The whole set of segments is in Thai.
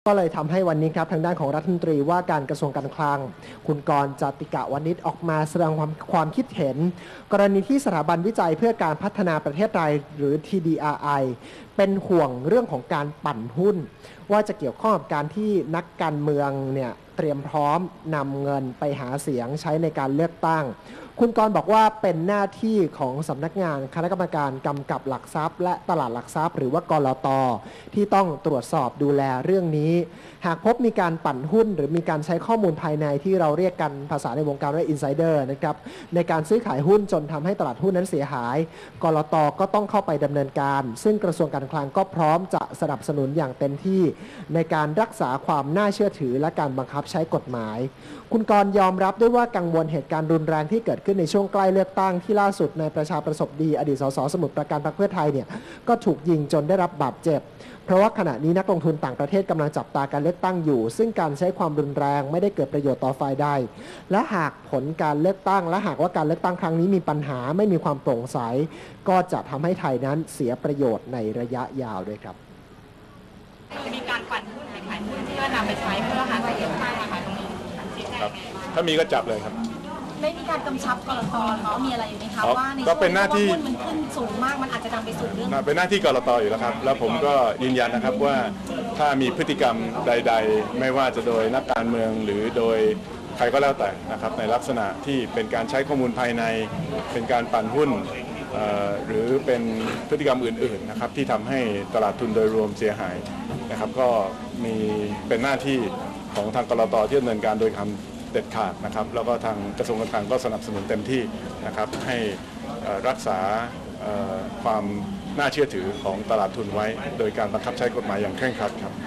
ก็เลยทำให้วันนี้ครับทางด้านของรัฐมนตรีว่าการกระทรวงการคลังคุณกรณ์ จติกะวณิชออกมาแสดงความคิดเห็นกรณีที่สถาบันวิจัยเพื่อการพัฒนาประเทศไทยหรือ TDRI เป็นห่วงเรื่องของการปั่นหุ้นว่าจะเกี่ยวข้องกับการที่นักการเมืองเนี่ยเตรียมพร้อมนำเงินไปหาเสียงใช้ในการเลือกตั้งคุณกรณ์บอกว่าเป็นหน้าที่ของสำนักงานคณะกรรมการกำกับหลักทรัพย์และตลาดหลักทรัพย์หรือว่ากลต.ที่ต้องตรวจสอบดูแลเรื่องนี้หากพบมีการปั่นหุ้นหรือมีการใช้ข้อมูลภายในที่เราเรียกกันภาษาในวงการว่าอินไซเดอร์นะครับในการซื้อขายหุ้นจนทำให้ตลาดหุ้นนั้นเสียหายกลต.ก็ต้องเข้าไปดำเนินการซึ่งกระทรวงการคลังก็พร้อมจะสนับสนุนอย่างเต็มที่ในการรักษาความน่าเชื่อถือและการบังคับใช้กฎหมายคุณกรณ์ยอมรับด้วยว่ากังวลเหตุการณ์รุนแรงที่เกิดขึ้นในช่วงใกล้เลือกตั้งที่ล่าสุดในประชาประสบดีอดีตสสสมุทรปราการพรรคเพื่อไทยเนี่ยก็ถูกยิงจนได้รับบาดเจ็บเพราะว่าขณะนี้นักลงทุนต่างประเทศกำลังจับตาการเลือกตั้งอยู่ซึ่งการใช้ความรุนแรงไม่ได้เกิดประโยชน์ต่อฝ่ายใดและหากผลการเลือกตั้งและหากว่าการเลือกตั้งครั้งนี้มีปัญหาไม่มีความโปร่งใสก็จะทำให้ไทยนั้นเสียประโยชน์ในระยะยาวด้วยครับมีการปั่นหุ้นไปขายหุ้นเพื่อนำไปใช้เพื่อหาเสียงข้างนะคะตรงนี้ครับถ้ามีก็จับเลยครับได้มีการกำชับกลต.หรือว่ามีอะไรอยู่ไหมคะว่าในช่วงที่หุ้นมันขึ้นสูงมากมันอาจจะนำไปสู่เรื่องเป็นหน้าที่กลต.อยู่แล้วครับแล้วผมก็ยืนยันนะครับว่าถ้ามีพฤติกรรมใดๆไม่ว่าจะโดยนักการเมืองหรือโดยใครก็แล้วแต่นะครับในลักษณะที่เป็นการใช้ข้อมูลภายในเป็นการปั่นหุ้นหรือเป็นพฤติกรรมอื่นๆนะครับที่ทำให้ตลาดทุนโดยรวมเสียหายนะครับก็มีเป็นหน้าที่ของทางกลต.ที่ดำเนินการโดยคำเด็ดขาดนะครับแล้วก็ทางกระทรวงการคลังก็สนับสนุนเต็มที่นะครับให้รักษาความน่าเชื่อถือของตลาดทุนไว้โดยการบังคับใช้กฎหมายอย่างเคร่งครัดครับ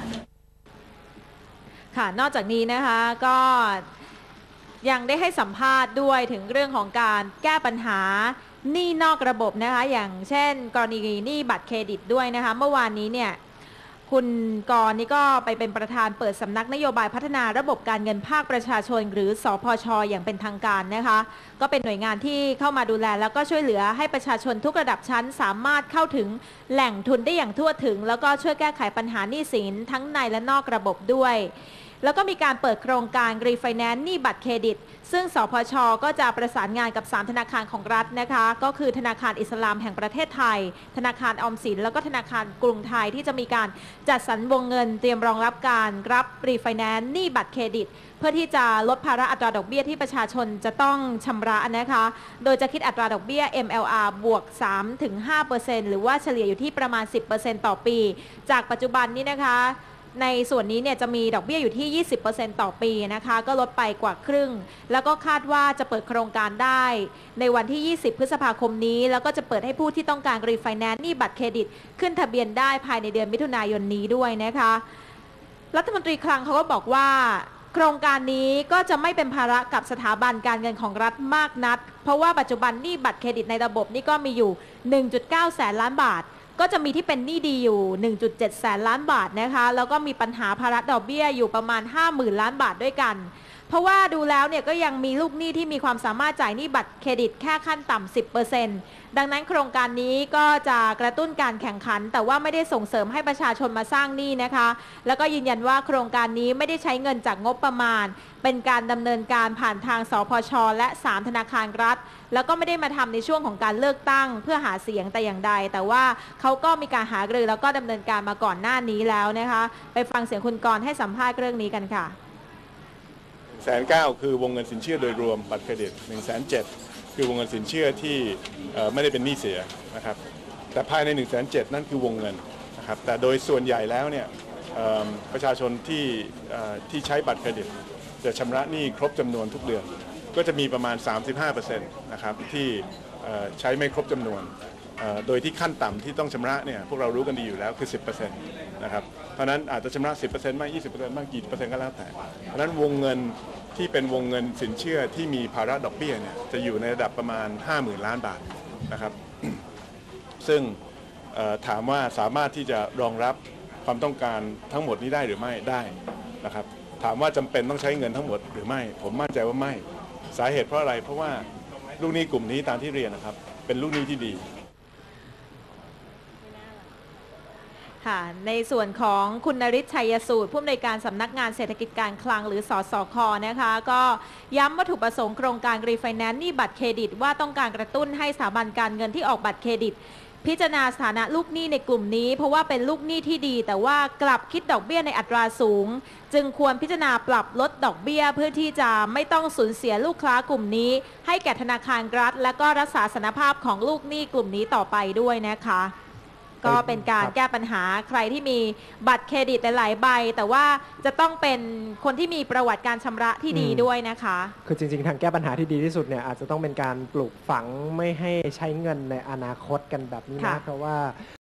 ค่ะนอกจากนี้นะคะก็ยังได้ให้สัมภาษณ์ด้วยถึงเรื่องของการแก้ปัญหาหนี้นอกระบบนะคะอย่างเช่นกรณีหนี้บัตรเครดิตด้วยนะคะเมื่อวานนี้เนี่ยคุณกรณ์นี่ก็ไปเป็นประธานเปิดสำนักนโยบายพัฒนาระบบการเงินภาคประชาชนหรือสพช.อย่างเป็นทางการนะคะก็เป็นหน่วยงานที่เข้ามาดูแลแล้วก็ช่วยเหลือให้ประชาชนทุกระดับชั้นสามารถเข้าถึงแหล่งทุนได้อย่างทั่วถึงแล้วก็ช่วยแก้ไขปัญหาหนี้สินทั้งในและนอกระบบด้วยแล้วก็มีการเปิดโครงการรีไฟแนนซ์หนี้บัตรเครดิตซึ่งสพช.ก็จะประสานงานกับ3ธนาคารของรัฐนะคะก็คือธนาคารอิสลามแห่งประเทศไทยธนาคารออมสินแล้วก็ธนาคารกรุงไทยที่จะมีการจัดสรรวงเงินเตรียมรองรับการรับรีไฟแนนซ์หนี้บัตรเครดิตเพื่อที่จะลดภาระอัตราดอกเบี้ยที่ประชาชนจะต้องชำระนะคะโดยจะคิดอัตราดอกเบี้ย MLR บวก 3-5% หรือว่าเฉลี่ยอยู่ที่ประมาณ 10% ต่อปีจากปัจจุบันนี้นะคะในส่วนนี้เนี่ยจะมีดอกเบี้ยอยู่ที่ 20% ต่อปีนะคะก็ลดไปกว่าครึ่งแล้วก็คาดว่าจะเปิดโครงการได้ในวันที่ 20 พฤษภาคมนี้แล้วก็จะเปิดให้ผู้ที่ต้องการรีไฟแนนซ์หนี้บัตรเครดิตขึ้นทะเบียนได้ภายในเดือนมิถุนายนนี้ด้วยนะคะรัฐมนตรีคลังเขาก็บอกว่าโครงการนี้ก็จะไม่เป็นภาระกับสถาบันการเงินของรัฐมากนักเพราะว่าปัจจุบันหนี้บัตรเครดิตในระบบนี่ก็มีอยู่ 1.9 แสนล้านบาทก็จะมีที่เป็นหนี้ดีอยู่ 1.7 แสนล้านบาทนะคะแล้วก็มีปัญหาภาระดอกเบี้ยอยู่ประมาณ 50,000 ล้านบาทด้วยกันเพราะว่าดูแล้วเนี่ยก็ยังมีลูกหนี้ที่มีความสามารถจ่ายหนี้บัตรเครดิตแค่ขั้นต่ำ 10% ดังนั้นโครงการนี้ก็จะกระตุ้นการแข่งขันแต่ว่าไม่ได้ส่งเสริมให้ประชาชนมาสร้างหนี้นะคะแล้วก็ยืนยันว่าโครงการนี้ไม่ได้ใช้เงินจากงบประมาณเป็นการดำเนินการผ่านทางสพช.และ3ธนาคารรัฐแล้วก็ไม่ได้มาทำในช่วงของการเลือกตั้งเพื่อหาเสียงแต่อย่างใดแต่ว่าเขาก็มีการหารือแล้วก็ดำเนินการมาก่อนหน้านี้แล้วนะคะไปฟังเสียงคุณกรณ์ให้สัมภาษณ์เรื่องนี้กันค่ะ 109,000คือวงเงินสินเชื่อโดยรวมบัตรเครดิต 107,000คือวงเงินสินเชื่อที่ไม่ได้เป็นหนี้เสียนะครับแต่ภายใน 107,000นั่นคือวงเงินนะครับแต่โดยส่วนใหญ่แล้วเนี่ยประชาชนที่ใช้บัตรเครดิตจะชำระหนี้ครบจำนวนทุกเดือนก็จะมีประมาณ 35% นะครับที่ใช้ไม่ครบจำนวนโดยที่ขั้นต่ำที่ต้องชำระเนี่ยพวกเรารู้กันดีอยู่แล้วคือ 10% นะครับเพราะนั้นอาจจะชำระ 10% บ้าง 20% บ้างกี่เปอร์เซ็นต์ก็แล้วแต่เพราะนั้นวงเงินที่เป็นวงเงินสินเชื่อที่มีภาระดอกเบี้ยเนี่ยจะอยู่ในระดับประมาณ 50,000 ล้านบาทนะครับ ซึ่งถามว่าสามารถที่จะรองรับความต้องการทั้งหมดนี้ได้หรือไม่ได้นะครับถามว่าจำเป็นต้องใช้เงินทั้งหมดหรือไม่ผมมั่นใจว่าไม่สาเหตุเพราะอะไรเพราะว่าลูกหนี้กลุ่มนี้ตามที่เรียนนะครับเป็นลูกหนี้ที่ดีค่ะในส่วนของคุณนฤทธิ์ชัยสูตรผู้อำนวยการสำนักงานเศรษฐกิจการคลังหรือสสคนะคะก็ย้ำวัตถุประสงค์โครงการรีไฟแนนซ์หนี้บัตรเครดิตว่าต้องการกระตุ้นให้สถาบันการเงินที่ออกบัตรเครดิตพิจารณาสถานะลูกหนี้ในกลุ่มนี้เพราะว่าเป็นลูกหนี้ที่ดีแต่ว่ากลับคิดดอกเบี้ยในอัตราสูงจึงควรพิจารณาปรับลดดอกเบี้ยเพื่อที่จะไม่ต้องสูญเสียลูกค้ากลุ่มนี้ให้แก่ธนาคารรัฐและก็รักษาสถานภาพของลูกหนี้กลุ่มนี้ต่อไปด้วยนะคะก็เป็นการแก้ปัญหาใครที่มีบัตรเครดิตหลายใบแต่ว่าจะต้องเป็นคนที่มีประวัติการชำระที่ดีด้วยนะคะคือจริงๆทางแก้ปัญหาที่ดีที่สุดเนี่ยอาจจะต้องเป็นการปลูกฝังไม่ให้ใช้เงินในอนาคตกันแบบนี้นะเพราะว่า